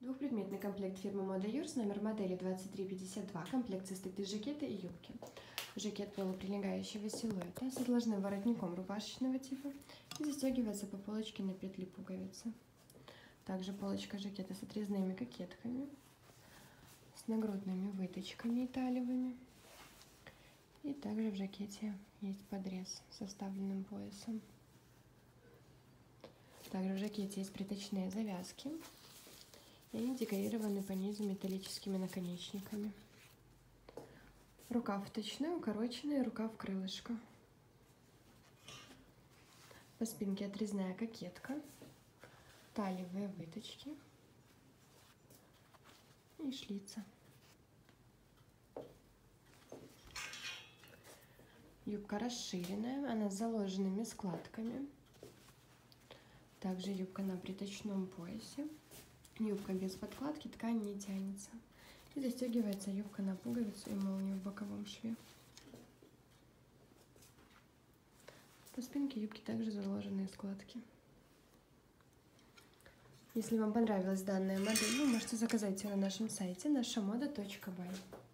Двухпредметный комплект фирмы Мода Юрс, номер модели 2352. Комплект состоит из жакета и юбки. Жакет полуприлегающего силуэта с отложным воротником рубашечного типа и застегивается по полочке на петли пуговицы. Также полочка жакета с отрезными кокетками, с нагрудными выточками италиевыми. И также в жакете есть подрез с оставленным поясом. Также в жакете есть приточные завязки. И они декорированы по низу металлическими наконечниками. Рукав вточной, укороченный, рукав крылышко. По спинке отрезная кокетка, талиевые выточки и шлица. Юбка расширенная, она с заложенными складками. Также юбка на приточном поясе. Юбка без подкладки, ткань не тянется. И застегивается юбка на пуговицу и молнию в боковом шве. По спинке юбки также заложенные складки. Если вам понравилась данная модель, вы можете заказать ее на нашем сайте nashamoda.by.